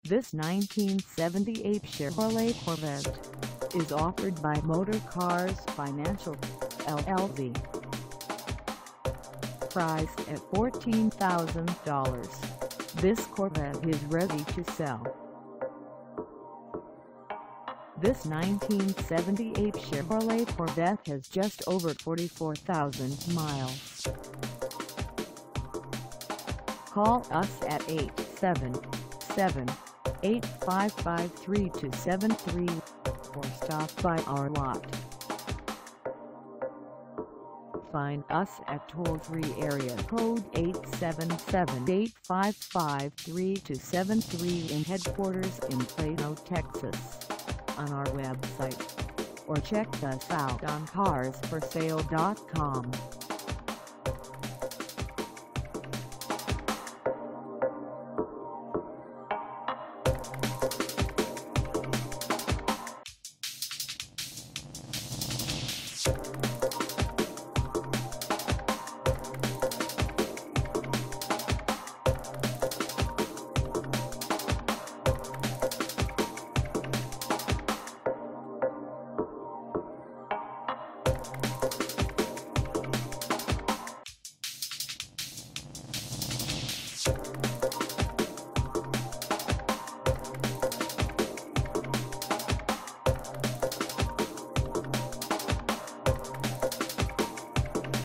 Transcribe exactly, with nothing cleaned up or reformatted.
This nineteen seventy-eight Chevrolet Corvette is offered by Motorcars Financial, L L C. Priced at fourteen thousand dollars, this Corvette is ready to sell. This nineteen seventy-eight Chevrolet Corvette has just over forty-four thousand miles. Call us at eight seven seven, eight five five, three two seven three or stop by our lot. Find us at toll-free area code eight seven seven, eight five five, three two seven three in headquarters in Plano, Texas, on our website, or check us out on cars for sale dot com.